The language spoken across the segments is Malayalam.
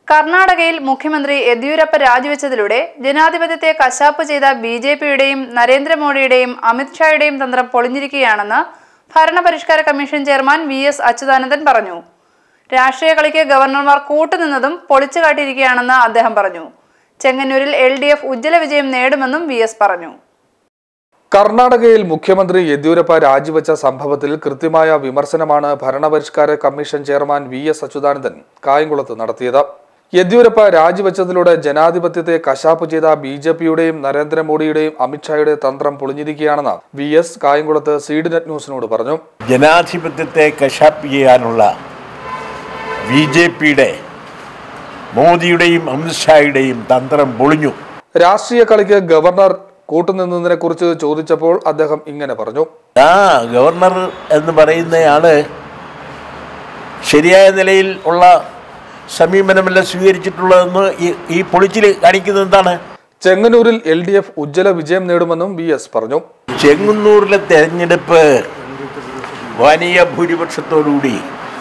കർണാടകയിൽ മുഖ്യമന്ത്രി യെദ്യൂരപ്പ രാജിവെച്ചതിലൂടെ ജനാധിപത്യത്തെ കശാപ്പ് ചെയ്ത ബിജെപിയുടെയും നരേന്ദ്രമോദിയുടെയും അമിത്ഷായുടെയും തന്ത്രം പൊളിഞ്ഞിരിക്കുകയാണെന്ന് ഭരണപരിഷ്കാര കമ്മീഷൻ ചെയർമാൻ വി.എസ്. അച്യുതാനന്ദൻ പറഞ്ഞു. രാഷ്ട്രീയ കളിക്ക് ഗവർണർമാർ കൂട്ടുനിന്നതും പൊളിച്ചു കാട്ടിയിരിക്കുകയാണെന്ന് അദ്ദേഹം പറഞ്ഞു. ചെങ്ങന്നൂരിൽ LDF ഉജ്ജ്വല വിജയം നേടുമെന്നും വി.എസ്. പറഞ്ഞു. കർണാടകയിൽ മുഖ്യമന്ത്രി യെദ്യൂരപ്പ രാജിവെച്ച സംഭവത്തിൽ കൃത്യമായ വിമർശനമാണ് ഭരണപരിഷ്കാര കമ്മീഷൻ ചെയർമാൻ വി.എസ്. അച്യുതാനന്ദൻ കായംകുളത്ത് നടത്തിയത്. യെദ്യൂരപ്പ രാജിവെച്ചതിലൂടെ ജനാധിപത്യത്തെ കശാപ്പ് ചെയ്ത ബിജെപിയുടെയും നരേന്ദ്രമോദിയുടെയും അമിത്ഷായുടെ തന്ത്രം പൊളിഞ്ഞിരിക്കുകയാണെന്ന് വി.എസ്. കായംകുളത്ത് സീഡ്നെറ്റ് ന്യൂസിനോട് പറഞ്ഞു. ജനാധിപത്യത്തെ കശാപ്പ് ചെയ്യാനുള്ള ബിജെപിയുടെ മോദിയുടെയും അമിത്ഷായുടെയും തന്ത്രം പൊളിഞ്ഞു. രാഷ്ട്രീയ കളിക്ക് ഗവർണർ കൂട്ടുനിന്നതിനെ കുറിച്ച് ചോദിച്ചപ്പോൾ അദ്ദേഹം ഇങ്ങനെ പറഞ്ഞു. ഗവർണർ എന്ന് പറയുന്നയാള് ശരിയായ നിലയിൽ ഉള്ള സമീപനമല്ല സ്വീകരിച്ചിട്ടുള്ളതെന്ന് ഈ പൊളിച്ചിൽ കാണിക്കുന്നത് എന്താണ്? ചെങ്ങന്നൂരിൽ LDF ഉജ്ജ്വല വിജയം നേടുമെന്നും വി.എസ്. പറഞ്ഞു. ചെങ്ങന്നൂരിലെ തെരഞ്ഞെടുപ്പ് വലിയ ഭൂരിപക്ഷത്തോടുകൂടി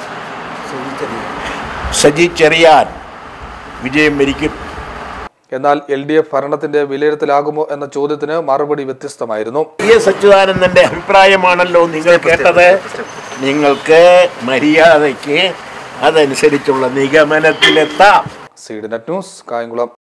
സജി ചെറിയാൻ വിജയം വരിക്കും. എന്നാൽ LDF ഭരണത്തിന്റെ വിലയിരുത്തലാകുമോ എന്ന ചോദ്യത്തിന് മറുപടി വ്യത്യസ്തമായിരുന്നു. വി.എസ്. അച്യുതാനന്ദന്റെ അഭിപ്രായമാണല്ലോ നിങ്ങൾ കേട്ടത്. നിങ്ങൾക്ക് മര്യാദയ്ക്ക് അതനുസരിച്ചുള്ള നിഗമനത്തിലെത്താം. സീഡ്നെറ്റ് ന്യൂസ്, കായംകുളം.